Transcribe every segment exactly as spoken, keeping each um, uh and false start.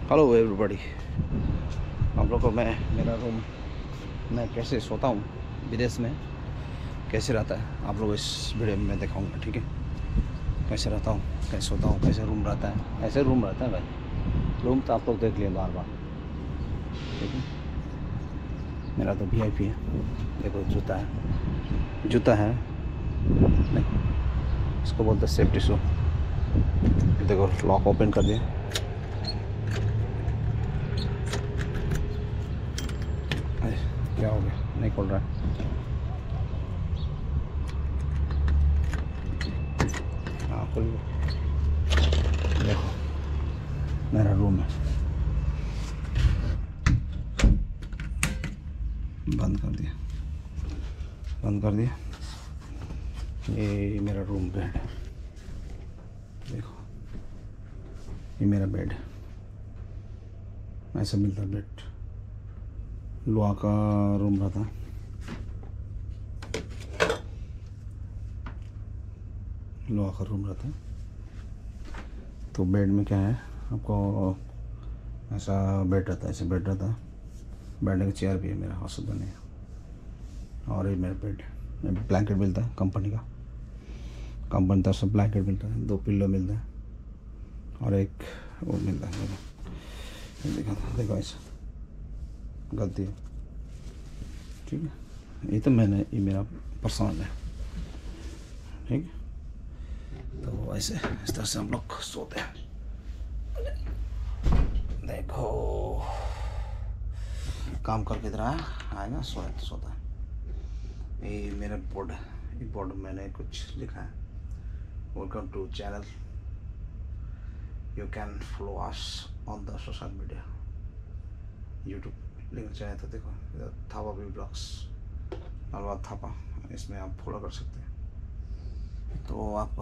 Hello everybody. आप लोग को मैं मेरा रूम मैं कैसे सोता हूँ विदेश में, कैसे रहता है आप लोग इस वीडियो में मैं दिखाऊंगा। ठीक है, कैसे रहता हूँ, कैसे सोता हूँ, कैसे रूम रहता है। ऐसे रूम रहता है भाई, रूम तो आप लोग देख लिए बार बार। ठीक है, मेरा तो वी आई पी है। देखो जूता है, जूता है नहीं, इसको बोलते हैं सेफ्टी शू। देखो लॉक ओपन कर दिया। क्या हो गया, नहीं खोल रहा है। हाँ खोल गया। देखो मेरा रूम है, बंद कर दिया, बंद कर दिया। ये मेरा रूम बेड है, देखो ये मेरा बेड है। ऐसा मिलता है बेड, लोहा का रूम रहता है। लोहा का रूम रहता है तो बेड में क्या है, आपको ऐसा बेड रहता है, ऐसे बेड रहता है। बैठने का चेयर भी है मेरा, हौसत बने। और ये मेरा बेड, ब्लैंकेट मिलता है कंपनी का, कंपनी तरफ से ब्लैंकेट मिलता है, दो पिल्लो मिलता है और एक वो मिलता है। देखो देखा था, देखो ऐसा गलती है। ठीक है, ये तो मैंने, ये मेरा पर्सनल है। ठीक है, तो ऐसे इस तरह से हम लोग सोते हैं। देखो काम करके इधर आया आएगा, सोया तो सोता है। ये मेरा बोर्ड है, ये बोर्ड मैंने कुछ लिखा है, welcome to channel, you can follow us on the social media. YouTube link चाहे तो देखो, इधर थापा भी ब्लॉग्स, अलवा थापा, इसमें आप फॉलो कर सकते हैं। तो आप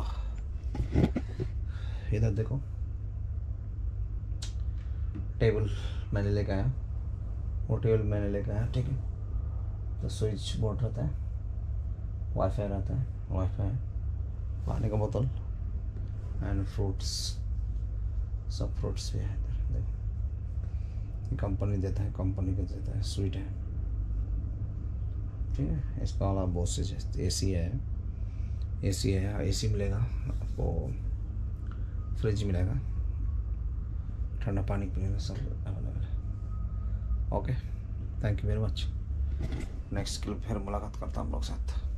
इधर देखो, टेबल मैंने लेकर आया, वो टेबल मैंने लेकर आया। ठीक है, तो स्विच बोर्ड रहता है, वाईफाई रहता है, वाईफाई, पानी का बोतल एंड फ्रूट्स, सब फ्रूट्स भी है इधर। देखो कंपनी देता है, कंपनी का देता है, स्वीट है। ठीक है, इसका अलावा बहुत से, ए सी है, ए सी है, ए सी मिलेगा आपको, फ्रिज मिलेगा, ठंडा पानी पीने, सब अवेलेबल है। Okay, thank you very much. Next clip फिर मुलाकात करता हूँ आप लोग साथ।